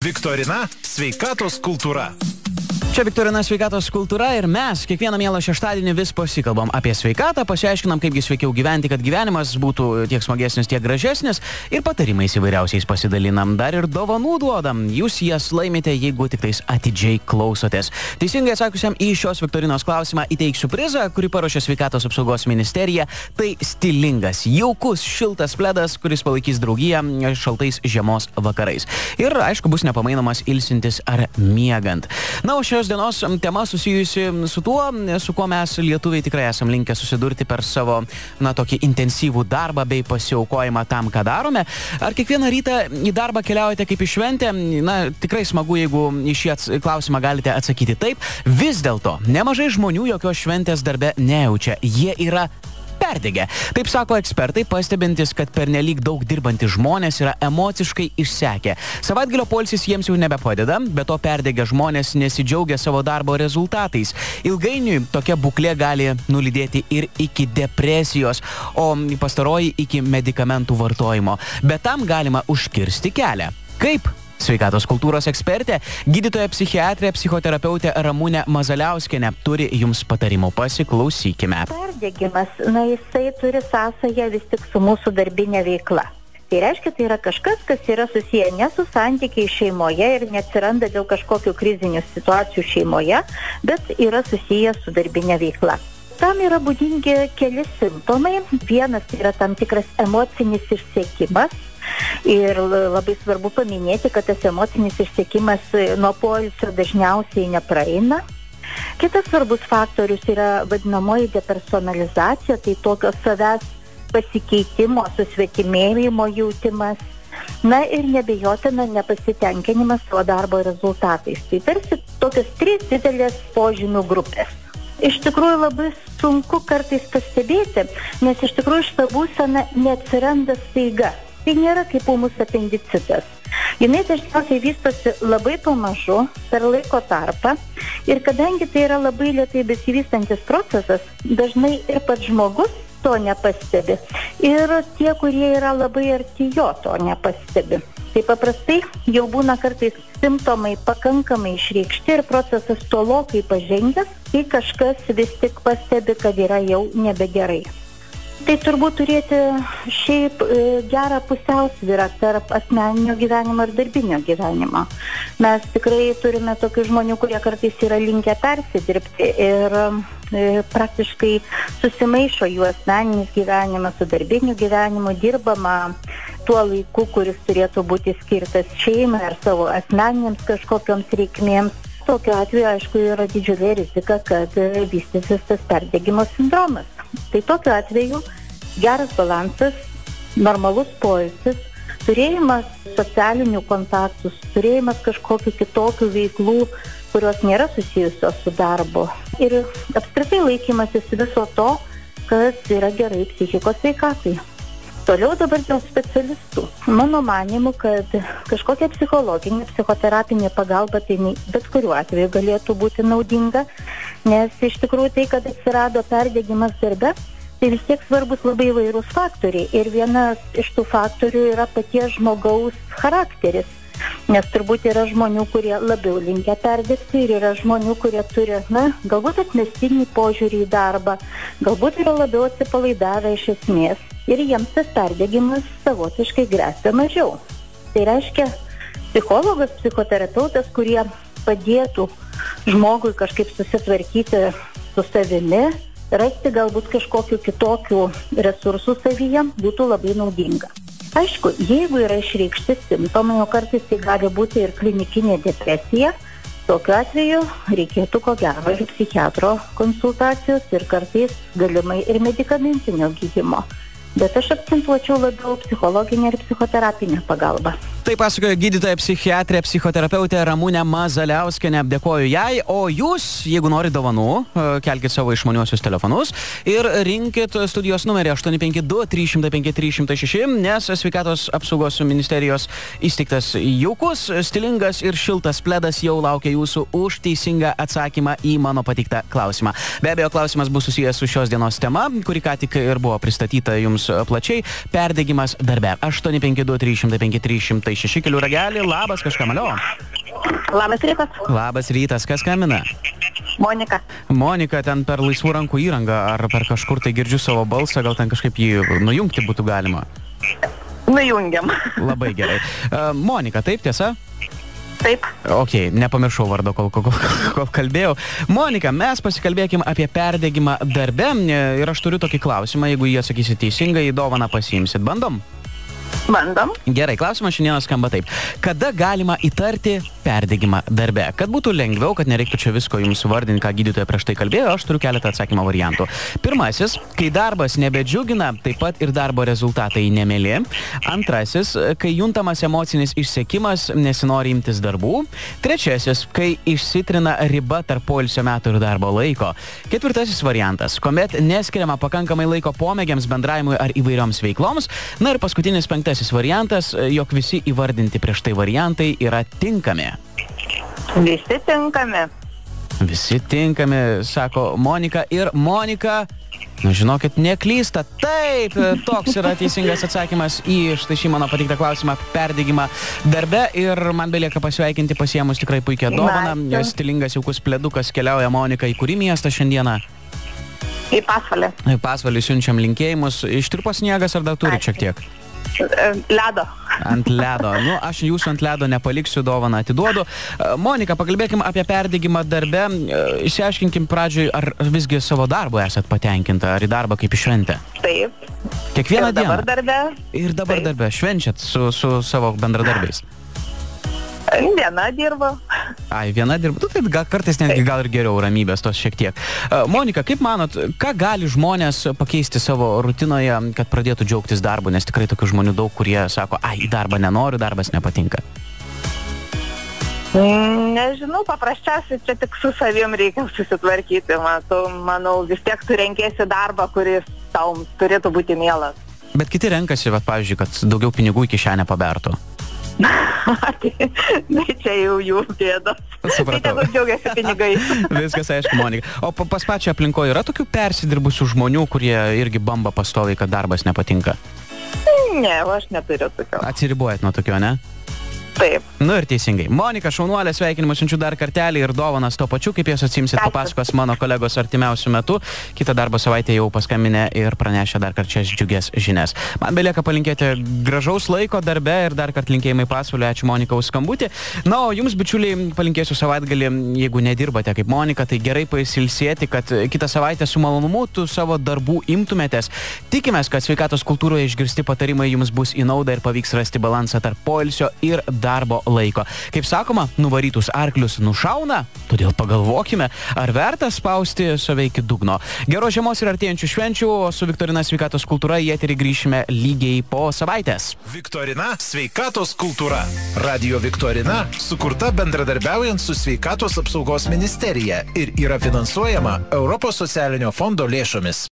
Viktorina sveikatos kultūra. Čia Viktorina sveikatos kultūra ir mes kiekvieną mielą šeštadienį vis pasikalbam apie sveikatą, pasiaiškinam, kaipgi sveikiau gyventi, kad gyvenimas būtų tiek smagesnis, tiek gražesnis ir patarimais įvairiausiais pasidalinam. Dar ir dovanų duodam. Jūs jas laimite, jeigu tik tais atidžiai klausotės. Teisingai atsakiusiam į šios Viktorinos klausimą įteiksiu prizą, kurį paruošė Sveikatos apsaugos ministerija. Tai stilingas, jaukus, šiltas pledas, kuris palaikys draugiją šaltais žiemos vakarais. Ir, aišku, bus nepamainomas ilsintis ar miegant. Na, o šios dienos tema susijusi su tuo, su kuo mes lietuviai tikrai esam linkę susidurti per savo, tokį intensyvų darbą bei pasiaukojimą tam, ką darome. Ar kiekvieną rytą į darbą keliaujate kaip į šventę? Tikrai smagu, jeigu į šį klausimą galite atsakyti taip. Vis dėlto, nemažai žmonių jokios šventės darbe nejaučia. Jie yra perdegę. Taip sako ekspertai, pastebintis, kad pernelyg daug dirbantys žmonės yra emociškai išsekę. Savaitgalio poilsis jiems jau nebepadeda, bet to perdegę žmonės nesidžiaugia savo darbo rezultatais. Ilgainiui tokia būklė gali nulydėti ir iki depresijos, o pastaroji iki medikamentų vartojimo. Bet tam galima užkirsti kelią. Kaip? Sveikatos kultūros ekspertė, gydytoja psichiatrė, psichoterapeutė Ramunė Mazaliauskienė turi jums patarimų. Pasiklausykime. Perdegimas, jisai turi sąsają vis tik su mūsų darbinė veikla. Tai reiškia, tai yra kažkas, kas yra susiję ne su santykiai šeimoje ir neatsiranda dėl kažkokių krizinių situacijų šeimoje, bet yra susiję su darbinė veikla. Tam yra būdingi keli simptomai. Vienas yra tam tikras emocinis išsekimas. Ir labai svarbu paminėti, kad tas emocinis išsekimas nuo poilsio dažniausiai nepraeina. Kitas svarbus faktorius yra vadinamoji depersonalizacija, tai tokio savęs pasikeitimo, susvetimėjimo jautimas. Ir nebejotina nepasitenkinimas savo darbo rezultatais. Tai tarsi tokios 3 didelės požymių grupės. Iš tikrųjų labai sunku kartais pastebėti, nes iš tikrųjų šita būsena neatsiranda staiga. Tai nėra kaip ūmus apendicitas. Jinai dažniausiai vystosi labai pamažu per laiko tarpą ir kadangi tai yra labai lėtai besivystantis procesas, dažnai ir pats žmogus to nepastebi ir tie, kurie yra labai arti jo, to nepastebi. Tai paprastai jau būna kartais simptomai pakankamai išreikšti ir procesas tolokai pažengęs, kai kažkas vis tik pastebi, kad yra jau nebegerai. Tai turbūt turėti šiaip gerą pusiausvyrą tarp asmeninio gyvenimo ir darbinio gyvenimo. Mes tikrai turime tokių žmonių, kurie kartais yra linkę persidirbti ir praktiškai susimaišo jų asmeninis gyvenimas su darbiniu gyvenimu, dirbama tuo laiku, kuris turėtų būti skirtas šeimai ar savo asmeniniams kažkokioms reikmėms. Tokiu atveju, aišku, yra didžiulė rizika, kad vystysis tas perdegimo sindromas. Tai tokiu atveju geras balansas, normalus poilsis, turėjimas socialinių kontaktų, turėjimas kažkokių kitokių veiklų, kurios nėra susijusios su darbu. Ir apskritai laikymasis viso to, kas yra gerai psichikos sveikatai. Toliau dabar dėl specialistų. Mano manimu, kad kažkokia psichologinė, psichoterapinė pagalba tai bet kuriuo atveju galėtų būti naudinga, nes iš tikrųjų tai, kad atsirado perdegimas darbe, tai vis tiek svarbus labai įvairūs faktoriai. Ir vienas iš tų faktorių yra paties žmogaus charakteris. Nes turbūt yra žmonių, kurie labiau linkę perdegti ir yra žmonių, kurie turi, galbūt atmestinį požiūrį į darbą, galbūt yra labiau atsipalaidavę iš esmės ir jiems tas perdegimas savotiškai gresia mažiau. Tai reiškia, psichologas, psichoterapeutas, kurie padėtų žmogui kažkaip susitvarkyti su savimi, rasti galbūt kažkokių kitokių resursų savyje, būtų labai naudinga. Aišku, jeigu yra išreikšti simptomai, o kartais tai gali būti ir klinikinė depresija, tokiu atveju reikėtų ko gero ir psichiatro konsultacijos ir kartais galimai ir medikamentinio gydymo. Bet aš akcentuočiau labiau psichologinę ir psichoterapinę pagalbą. Tai pasakojo gydytoja psichiatrė, psichoterapeutė Ramunė Mazaliauskienė. Dėkoju jai. O jūs, jeigu norite dovanų, kelkite savo išmaniuosius telefonus ir rinkit studijos numerį 852-305-306, nes Sveikatos apsaugos ministerijos įsteigtas jaukus, stilingas ir šiltas pledas jau laukia jūsų už teisingą atsakymą į mano pateiktą klausimą. Be abejo, klausimas bus susijęs su šios dienos tema, kuri ką tik ir buvo pristatyta jums plačiai. Perdegimas darbe. 852-305-306. štai 6 kelių ragelį. Labas, kažkam, alio. Labas rytas. Labas rytas, kas skambina? Monika. Monika, ten per laisvų rankų įrangą, ar per kažkur tai girdžiu savo balsą, gal ten kažkaip jį nujungti būtų galima? Nujungiam. Labai gerai. Monika, taip, tiesa? Taip. Ok, nepamiršau vardo, kol kalbėjau. Monika, mes pasikalbėkim apie perdegimą darbe ir aš turiu tokį klausimą, jeigu jį atsakysit teisingai, dovaną pasiimsit. Bandom? Bandom. Gerai, klausimas šiandieną skamba taip. Kada galima įtarti perdegimą darbe? Kad būtų lengviau, kad nereiktų čia visko jums vardinti, ką gydytoja prieš tai kalbėjo, aš turiu keletą atsakymo variantų. Pirmasis, kai darbas nebedžiugina, taip pat ir darbo rezultatai nemėly. Antrasis, kai juntamas emocinis išsekimas, nesinori imtis darbų. Trečiasis, kai išsitrina riba tarp poilsio metų ir darbo laiko. Ketvirtasis variantas, kuomet neskiriama pakankamai laiko pomėgiams, bendravimui ar įvairioms veikloms. Na ir paskutinis penktasis variantas, jog visi įvardinti prieš tai variantai yra tinkami. Visi tinkami. Visi tinkami, sako Monika. Ir Monika, žinokit, neklysta. Taip, toks yra teisingas atsakymas į štai šį mano patiktą klausimą apie perdegimą darbe. Ir man belieka pasveikinti pasiėmus tikrai puikią dovaną. Stilingas jaukus pledukas keliauja Monika į kurį miestą šiandieną? Į Pasvalį. Į Pasvalį siunčiam linkėjimus. Ištirpo sniegas ar dar turi šiek tiek? Ledo. Ant ledo. Nu, aš jūsų ant ledo nepaliksiu, dovaną atiduodu. Monika, pakalbėkim apie perdegimą darbe. Išsiaiškinkim pradžioj, ar visgi savo darbu esat patenkinta, ar į darbą kaip į šventę? Taip. Kiekvieną dieną? Dabar darbe. Ir dabar darbe. Švenčiat su savo bendradarbiais? Viena dirba. Ai, viena dirba. Tai gal kartais netgi gal ir geriau ramybės tos šiek tiek. Monika, kaip manot, ką gali žmonės pakeisti savo rutinoje, kad pradėtų džiaugtis darbu, nes tikrai tokių žmonių daug, kurie sako, ai, į darbą nenoriu, darbas nepatinka. Nežinau, paprasčiausiai čia tik su savim reikia susitvarkyti. Manau, vis tiek tu renkėsi darbą, kuris tau turėtų būti mielas. Bet kiti renkasi, pavyzdžiui, kad daugiau pinigų į kišenę pabertų. Tai čia jau jų bėdos. Supratau. Tai džiaugiasi pinigai. Viskas aišku, Monika. O pas pačią aplinkoje yra tokių persidirbusių žmonių, kurie irgi bamba pastoviai, kad darbas nepatinka? Ne, aš neturiu tokio. Atsiribojat nuo tokio, ne? Taip. Nu ir teisingai. Monika, šaunuolė, sveikinimus siunčiu dar kartelį ir dovanas to pačiu, kaip jas atsimsit, papasakos mano kolegos artimiausių metų. Kitą darbo savaitę jau paskambinę ir pranešę dar karčias džiugias žinias. Man belieka palinkėti gražaus laiko darbe ir dar kart linkėjimai Pasvalio. Ačiū, Monika, už skambutį. Na, o jums, bičiuliai, palinkėsiu savaitgalį, jeigu nedirbate kaip Monika, tai gerai pasilsėti, kad kitą savaitę su malonumu tu savo darbų imtumėtės. Tikimės, kad sveikatos kultūroje išgirsti patarimai jums bus į naudą ir pavyks rasti balansą tarp poilsio ir darbo laiko. Kaip sakoma, nuvarytus arklius nušauna, todėl pagalvokime, ar verta spausti save iki dugno. Geros žiemos ir artėjančių švenčių, o su Viktorina sveikatos kultūra į eterį grįšime lygiai po savaitės. Viktorina sveikatos kultūra. Radio Viktorina sukurta bendradarbiaujant su Sveikatos apsaugos ministerija ir yra finansuojama Europos socialinio fondo lėšomis.